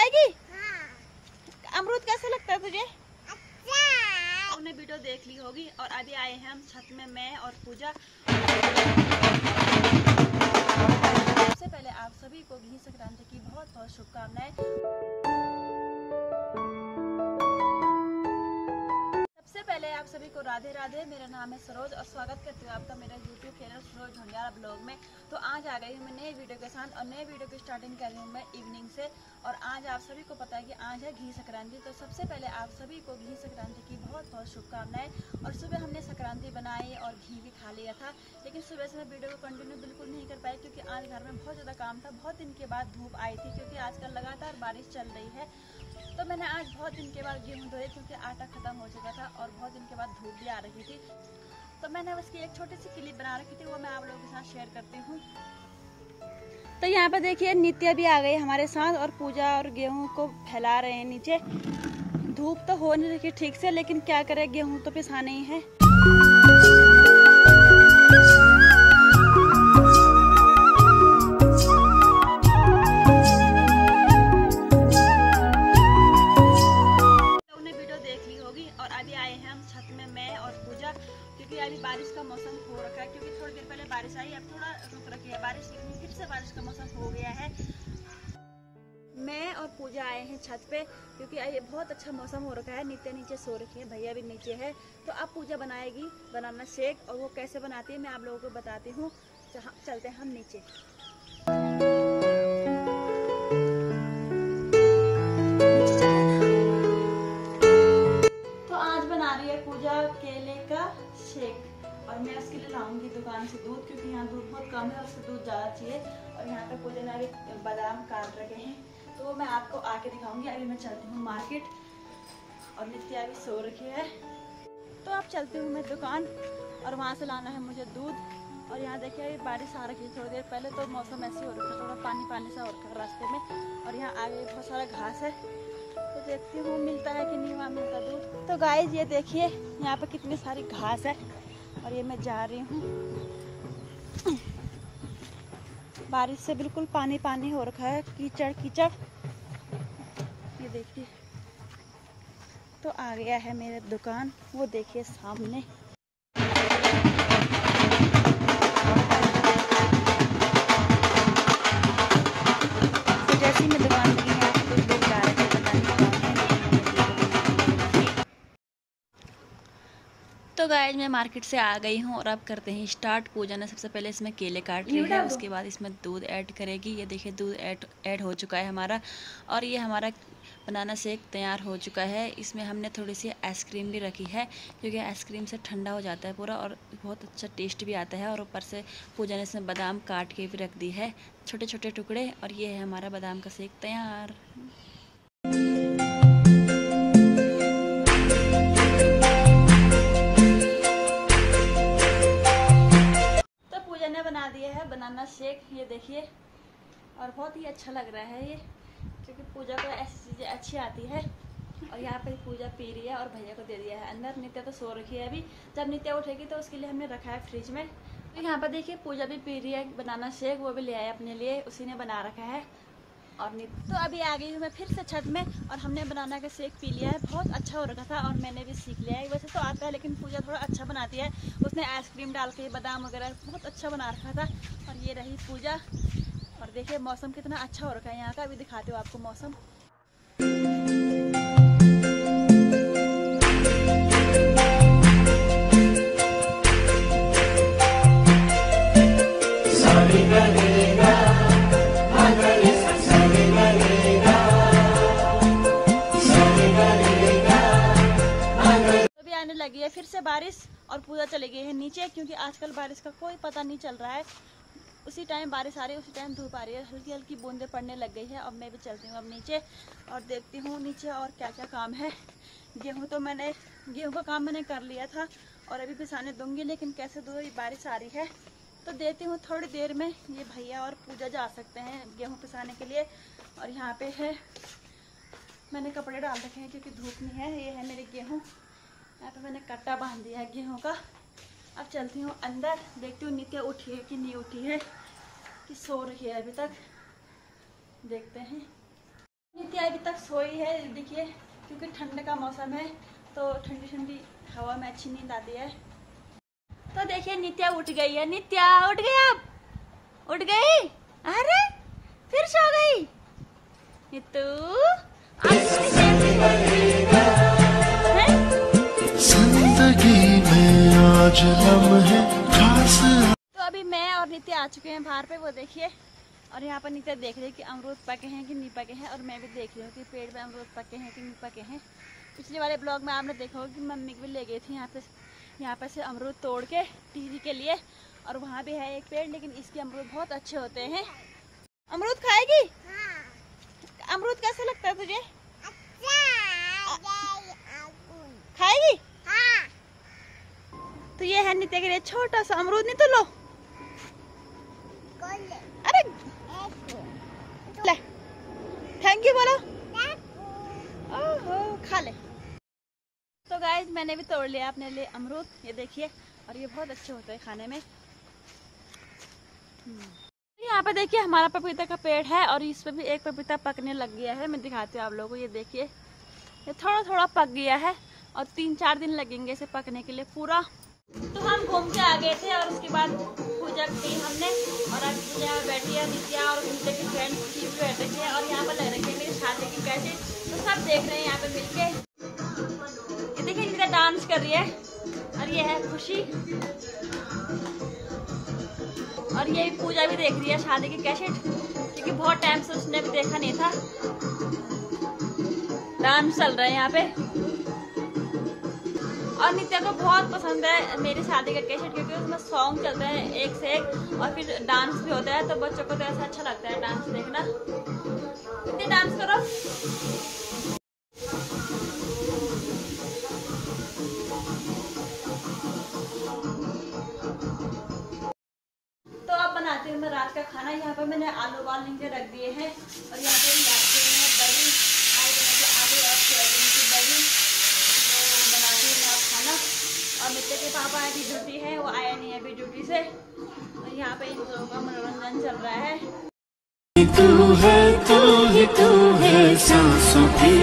खाएगी? हाँ। अमरूद कैसे लगता है तुझे? अच्छा। आपने वीडियो देख ली होगी और अभी आए हैं हम छत में, मैं और पूजा। सबसे पहले आप सभी को घी संक्रांति की बहुत बहुत शुभकामनाएं। सबसे पहले आप सभी को राधे राधे। मेरा नाम है सरोज और स्वागत करती हूँ आपका मेरा YouTube channel Saroj Dhondiyala blog में। तो आज आ गई हूँ मैं नए वीडियो के साथ और नए वीडियो की स्टार्टिंग कर रही हूँ मैं इवनिंग से। और आज आप सभी को पता है कि आज है घी संक्रांति। तो सबसे पहले आप सभी को घी संक्रांति की बहुत बहुत शुभकामनाएं। और सुबह हमने संक्रांति बनाई और घी भी खा लिया था, लेकिन सुबह से मैं वीडियो को कंटिन्यू बिल्कुल नहीं कर पाई क्योंकि आज घर में बहुत ज़्यादा काम था। बहुत दिन के बाद धूप आई थी क्योंकि आजकल लगातार बारिश चल रही है। तो मैंने आज बहुत दिन के बाद गेहूँ धोए क्योंकि आटा खत्म हो चुका था और बहुत दिन के बाद धूप भी आ रही थी। तो मैंने उसकी एक छोटी सी क्लिप बना रखी थी, वो मैं आप लोगों के साथ शेयर करती हूँ। तो यहाँ पर देखिए नित्या भी आ गई हमारे साथ और पूजा और गेहूँ को फैला रहे हैं नीचे। धूप तो हो नहीं रही ठीक से, लेकिन क्या करें, गेहूँ तो पिसाने ही है। क्योंकि अभी बारिश का मौसम हो रखा है, क्योंकि थोड़ी देर पहले बारिश आई, अब थोड़ा रुक रखी है बारिश, लेकिन फिर से बारिश का मौसम हो गया है। मैं और पूजा आए हैं छत पे क्योंकि ये बहुत अच्छा मौसम हो रखा है। नित्या नीचे सो रखी है, भैया भी नीचे है। तो अब पूजा बनाएगी बनाना शेक, और वो कैसे बनाती है मैं आप लोगों को बताती हूँ। चलते हैं हम नीचे। तो आज बना रही है पूजा केले का शेक और मैं उसके लिए लाऊंगी दुकान से दूध, क्योंकि यहाँ दूध बहुत कम है, उससे दूध ज़्यादा चाहिए। और यहाँ पे पूजा ने अभी बादाम काट रखे हैं, तो वो मैं आपको आके दिखाऊंगी। अभी मैं चलती हूँ मार्केट और नित्या अभी सो रखी है। तो अब चलती हूँ मैं दुकान और वहाँ से लाना है मुझे दूध। और यहाँ देखिए अभी बारिश आ रखी है थोड़ी देर पहले, तो मौसम ऐसे हो रखा है, थोड़ा पानी पानी सा हो रखा है रास्ते में। और यहाँ आगे बहुत सारा घास है, तो देखती हूँ मिलता है कि नहीं वहाँ मिलता दूध। तो गाइस ये देखिए यहाँ पे कितनी सारी घास है और ये मैं जा रही हूँ। बारिश से बिल्कुल पानी पानी हो रखा है, कीचड़ कीचड़। ये देखिए तो आ गया है मेरे दुकान, वो देखिए सामने। तो जैसे ही मैं दुकान लगी है कुछ लोग जा रहे थे, पता नहीं कौन है। तो गाइस मैं मार्केट से आ गई हूँ और अब करते हैं स्टार्ट। पूजा ने सबसे पहले इसमें केले काट लिए हैं, उसके बाद इसमें दूध ऐड करेगी। ये देखिए दूध ऐड हो चुका है हमारा, और ये हमारा बनाना शेक तैयार हो चुका है। इसमें हमने थोड़ी सी आइसक्रीम भी रखी है क्योंकि आइसक्रीम से ठंडा हो जाता है पूरा और बहुत अच्छा टेस्ट भी आता है। और ऊपर से पूजा ने इसमें बादाम काट के भी रख दी है, छोटे छोटे टुकड़े। और ये है हमारा बादाम का शेक तैयार। बना दिया है बनाना शेक, ये देखिए, और बहुत ही अच्छा लग रहा है ये, क्योंकि पूजा को ऐसी चीज़ें अच्छी आती है। और यहाँ पे पूजा पी रही है और भैया को दे दिया है अंदर। नित्या तो सो रखी है, अभी जब नित्या उठेगी तो उसके लिए हमने रखा है फ्रिज में। तो यहाँ पर देखिए पूजा भी पी रही है बनाना शेक, वो भी ले आया अपने लिए, उसी ने बना रखा है। और तो अभी आ गई हूँ मैं फिर से छत में और हमने बनाना का शेक पी लिया है। बहुत अच्छा हो रखा था और मैंने भी सीख लिया है। वैसे तो आता है लेकिन पूजा थोड़ा अच्छा बनाती है, उसने आइसक्रीम डाल के बादाम वगैरह बहुत अच्छा बना रखा था। और ये रही पूजा। और देखिए मौसम कितना अच्छा हो रखा है यहाँ का, अभी दिखाती हूँ आपको मौसम। लगी है फिर से बारिश और पूजा चली गई है नीचे, क्योंकि आजकल बारिश का कोई पता नहीं चल रहा है। उसी टाइम बारिश आ रही है, उसी टाइम धूप आ रही है, हल्की हल्की बूंदें पड़ने लग गई है। अब मैं भी चलती हूँ अब नीचे और देखती हूँ नीचे और क्या क्या काम है। गेहूँ का काम मैंने कर लिया था और अभी पिसाने दूंगी, लेकिन कैसे दूँ, बारिश आ रही है। तो देती हूँ थोड़ी देर में। ये भैया और पूजा जा सकते हैं गेहूँ पिसाने के लिए। और यहाँ पे है मैंने कपड़े डाल रखे हैं क्योंकि धूप नहीं है। ये है मेरे गेहूँ, यहाँ पे मैंने कट्टा बांध दिया है गेहूँ का। अब चलती हूँ अंदर, देखती हूँ नित्या उठी है कि नहीं उठी है, कि सो रही है अभी तक, देखते हैं। नित्या नित्या अभी तक सोई है देखिए, क्योंकि ठंड का मौसम है तो ठंडी ठंडी हवा में अच्छी नींद आती है। तो देखिए नित्या उठ गई है। नित्या उठ गई, अब उठ गई। अरे फिर सो गई नित्तू। जिंदगी में आज लम्हे खास। तो अभी मैं और नित्या आ चुके हैं बाहर पे, वो देखिए। और यहाँ पर नित्या देख रही है कि अमरूद पके हैं कि नहीं पके हैं, और मैं भी देख रही हूँ कि पेड़ पे अमरूद पके हैं कि नहीं पके हैं। पिछले वाले ब्लॉग में आपने देखा होगा कि मम्मी भी ले गई थी यहाँ पे से अमरूद तोड़ के टीवी के लिए। और वहाँ भी है एक पेड़, लेकिन इसके अमरूद बहुत अच्छे होते हैं। अमरूद खाएगी? हाँ। अमरूद कैसा लगता है तुझे? अच्छा। खाएगी? हाँ। तो ये है नित्या के लिए छोटा सा अमरूद। नहीं तो लो। अरे ले, थैंक यू बोलो। ओहो, खा ले। तो गाइस मैंने भी तोड़ लिया अपने लिए अमरूद, ये देखिए। और ये बहुत अच्छे होते हैं खाने में। यहाँ पे देखिए हमारा पपीता का पेड़ है, और इस पे भी एक पपीता पकने लग गया है। मैं दिखाती हूँ आप लोगों को, ये देखिए ये थोड़ा थोड़ा पक गया है, और 3-4 दिन लगेंगे इसे पकने के लिए पूरा। तो हम घूम के आ गए थे, और उसके बाद पूजा की हमने, और अब पूजा में बैठी है नित्या और नित्या की फ्रेंड्स भी बैठे थे। और यहाँ पर लग रखी है मेरी शादी की कैसेट, तो सब देख रहे हैं यहाँ पे मिलके। ये देखिए नित्या डांस कर रही है, और ये है खुशी, और ये पूजा भी देख रही है शादी की कैसेट, क्योंकि बहुत टाइम से उसने भी देखा नहीं था। डांस चल रहा है यहाँ पे, और नित्या को बहुत पसंद है मेरी शादी का कैसेट, क्योंकि उसमें सॉन्ग चलते हैं एक से एक, और फिर डांस भी होता है। तो बच्चों को तो ऐसा अच्छा लगता है डांस देखना। नित्या डांस करो। तो अब बनाती हूँ मैं रात का खाना। यहाँ पर मैंने आलू उबाल के रख दिए हैं, और यहाँ पे बड़ी आलू और सोयाबीन की बड़ी। तो बनाती हूँ मैं खाना। और नित्या के पापा की ड्यूटी है, वो आया नहीं है अभी ड्यूटी से। और यहाँ पे इन लोगों का मनोरंजन चल रहा है। तू है सांसों की